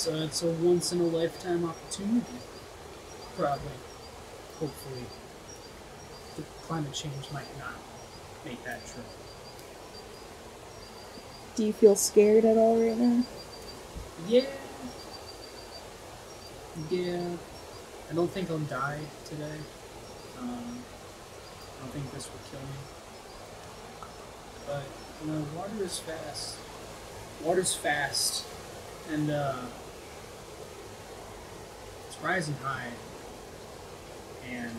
it's a once in a lifetime opportunity. Probably, hopefully, the climate change might not make that true. Do you feel scared at all right now? Yeah, yeah. I don't think I'll die today. I don't think this will kill me. But water is fast. Water's fast, and it's rising high. And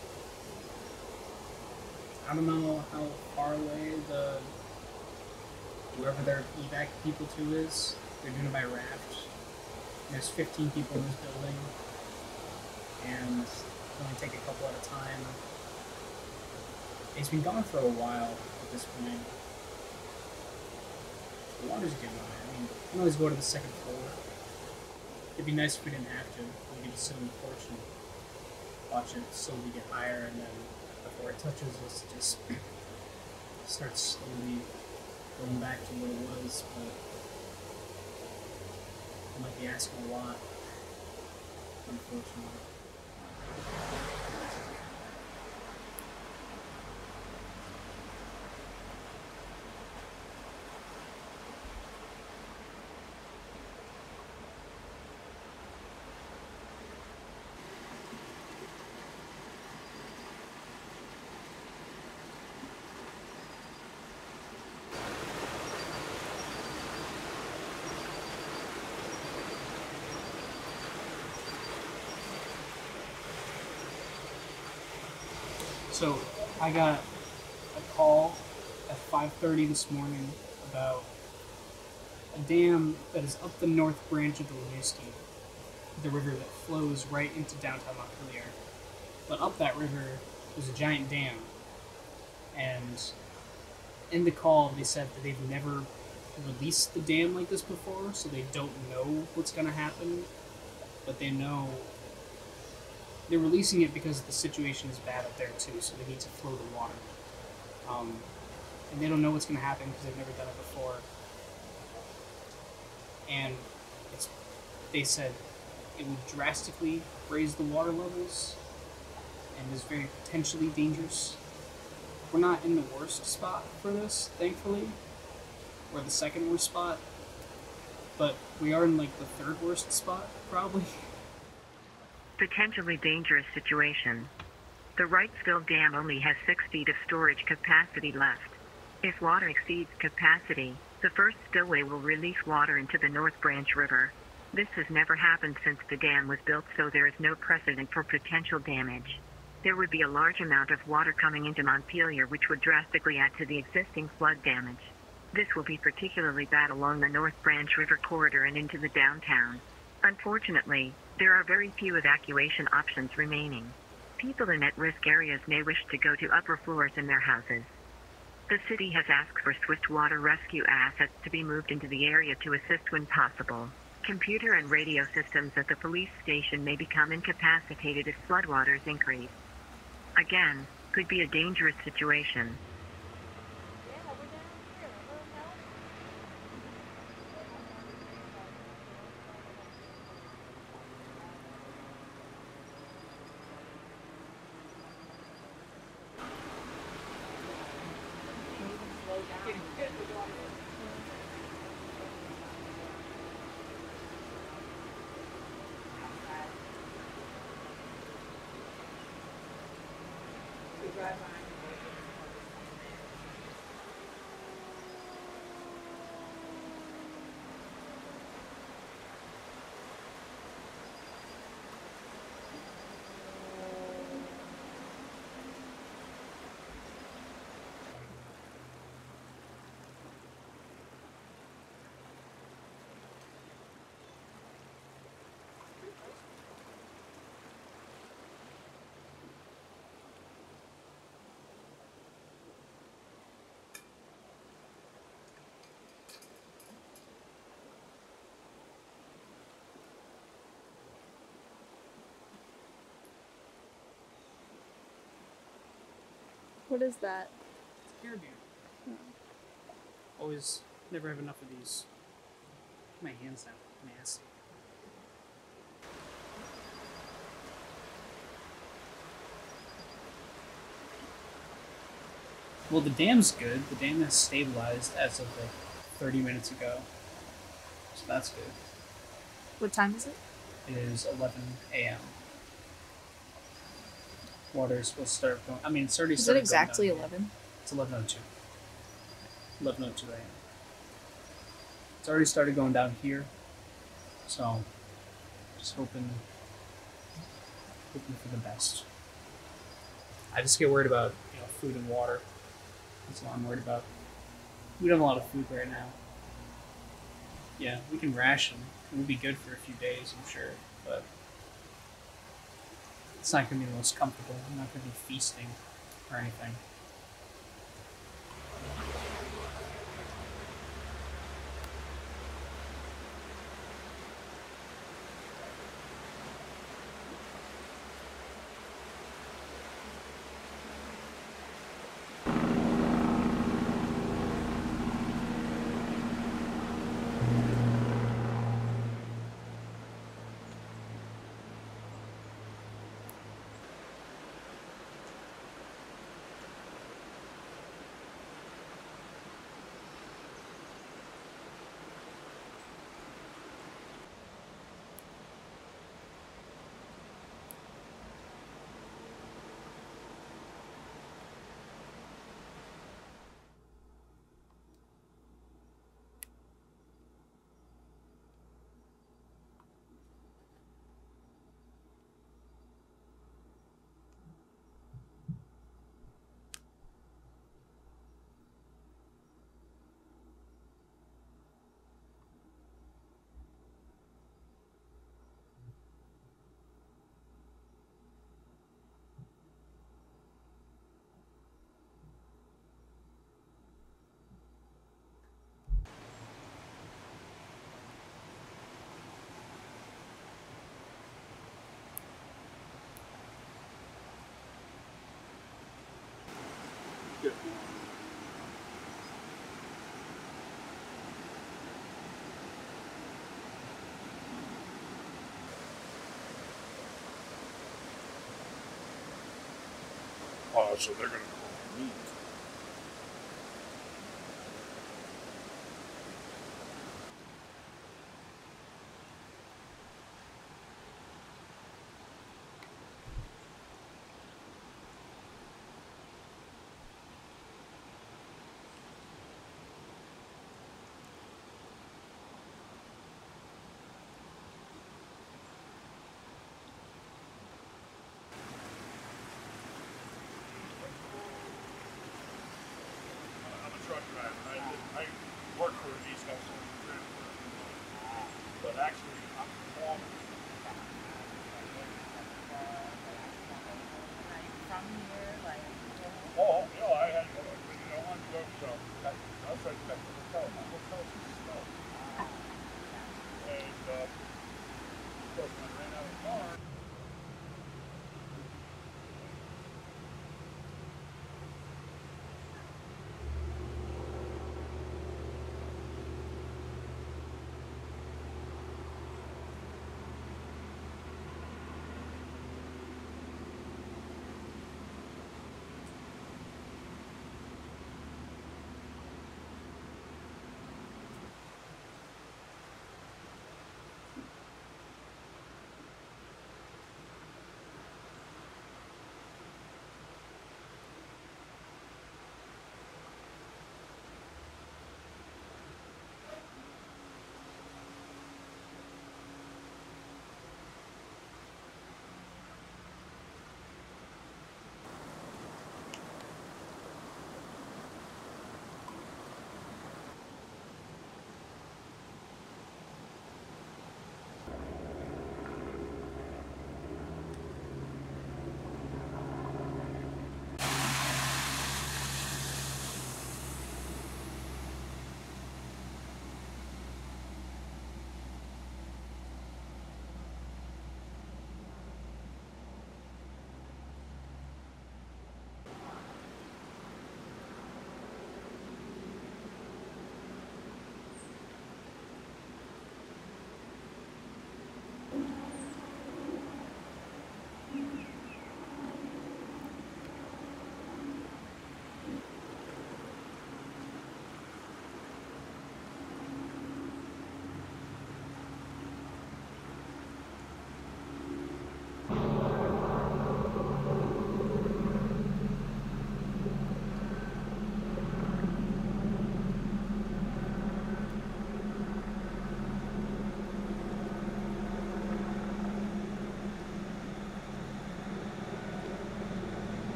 I don't know how far away whoever they're evac people to is. They're doing it by raft. And there's 15 people in this building, and only take a couple at a time. It's been gone for a while at this point. The water's getting high. I mean, I can always go to the second floor. It'd be nice if we didn't have to. We could just sit on the porch and watch it slowly get higher, and then before it touches us, it just starts slowly going back to what it was. But I might be asking a lot, unfortunately. So I got a call at 5:30 this morning about a dam that is up the north branch of the Winooski, the river that flows right into downtown Montpelier. But up that river was a giant dam, and in the call they said that they've never released the dam like this before, so they don't know what's going to happen, but they know they're releasing it because the situation is bad up there too, so they need to flow the water. And they don't know what's going to happen because they've never done it before. And they said it would drastically raise the water levels and is very potentially dangerous. We're not in the worst spot for this, thankfully. We're the second worst spot, but we are in like the third worst spot, probably. Potentially dangerous situation. The Wrightsville Dam only has 6 feet of storage capacity left. If water exceeds capacity, the first spillway will release water into the North Branch River. This has never happened since the dam was built, so there is no precedent for potential damage. There would be a large amount of water coming into Montpelier, which would drastically add to the existing flood damage. This will be particularly bad along the North Branch River corridor and into the downtown. Unfortunately, there are very few evacuation options remaining. People in at-risk areas may wish to go to upper floors in their houses. The city has asked for swift water rescue assets to be moved into the area to assist when possible. Computer and radio systems at the police station may become incapacitated if floodwaters increase. Again, could be a dangerous situation. What is that? It's caribou. Always, never have enough of these. My hands sound nasty. Well, the dam's good. The dam has stabilized as of like 30 minutes ago, so that's good. What time is it? It is 11 a.m. Water is supposed to start going. I mean, it's already Is it started exactly going down. 11? It's 11:02. 11:02 a.m. It's already started going down here, so just hoping for the best. I just get worried about food and water. That's all I'm worried about. We don't have a lot of food right now. Yeah, we can ration. It would be good for a few days, I'm sure, but it's not going to be the most comfortable. I'm not going to be feasting or anything. So they're going to call me. I'm a truck driver. I work for these guys, but actually I'm from here, like. Oh, no, I had one go so I was trying to get the hotel. My hotel's in snow. And of course when I ran out of the car.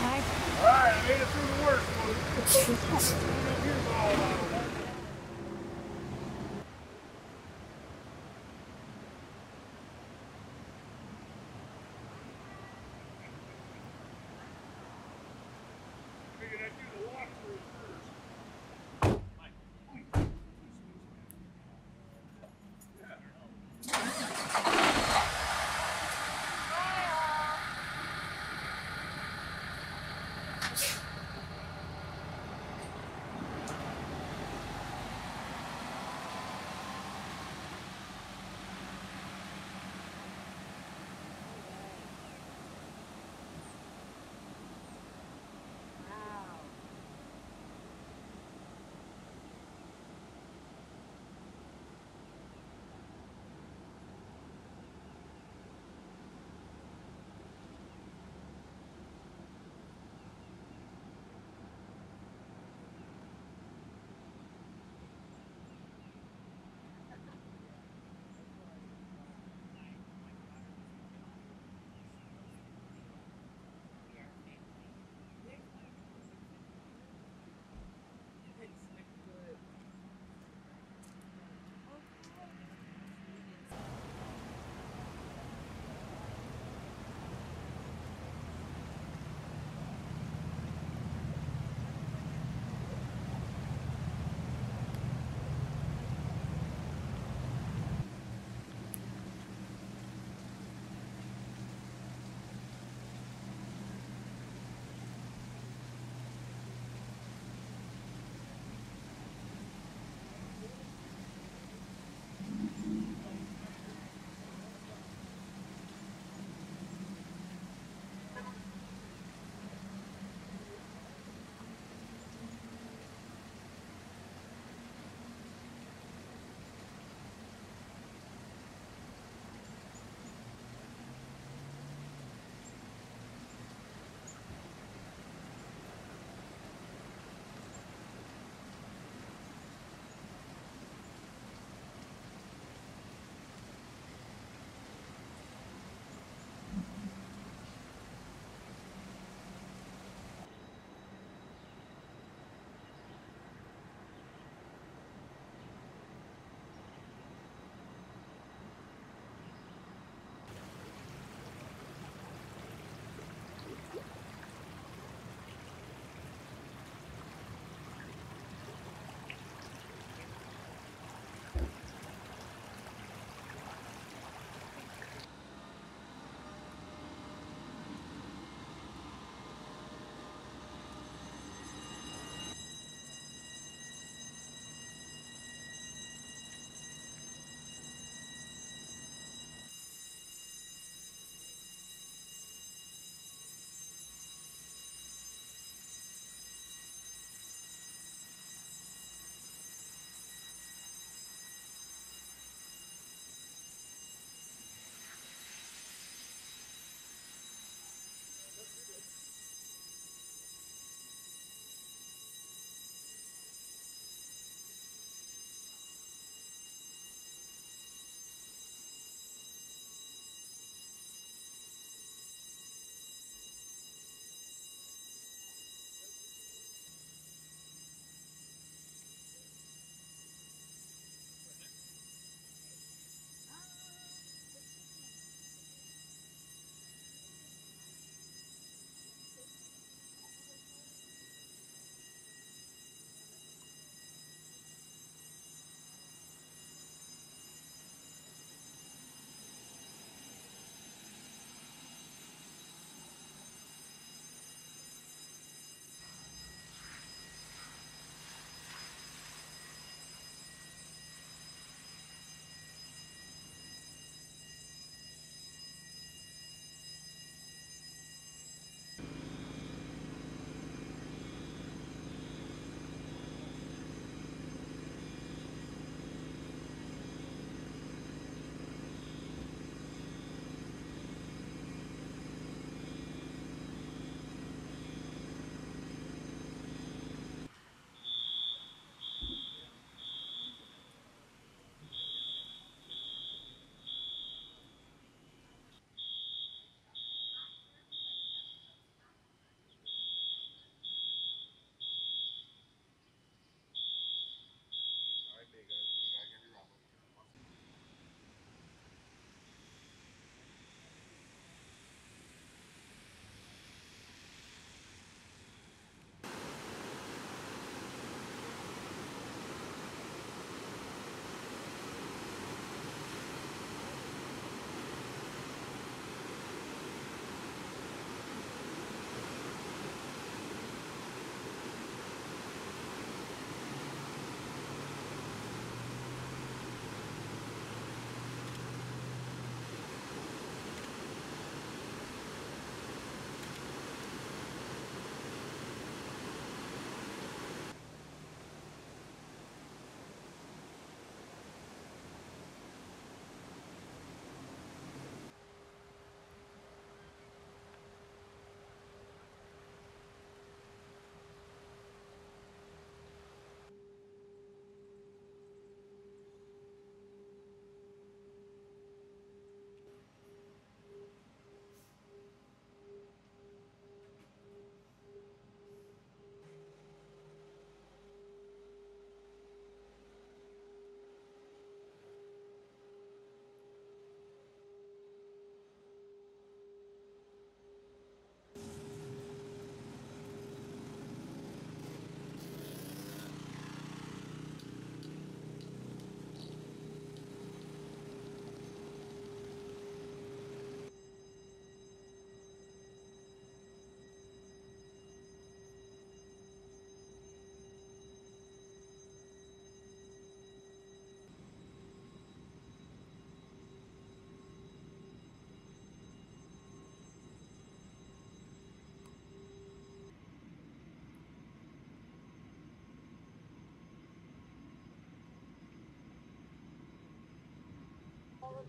Alright, I made it through the worst one. What's going up here is all about. Figured I'd do the walkthrough first. Yeah, I don't know.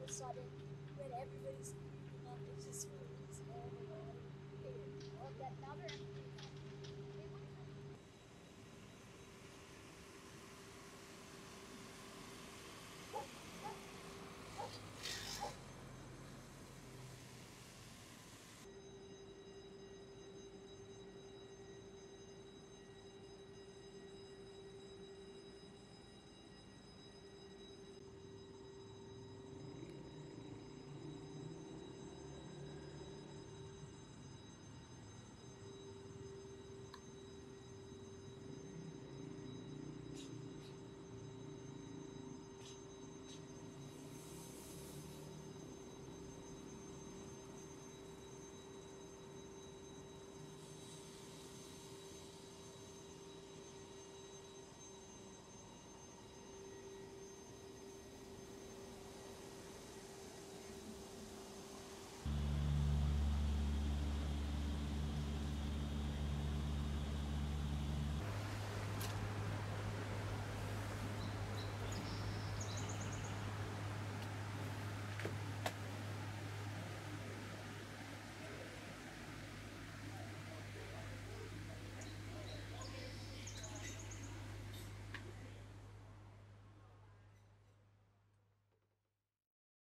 of a sudden, when everybody's cleaning up, it just freezes all the water. Okay, well, now they're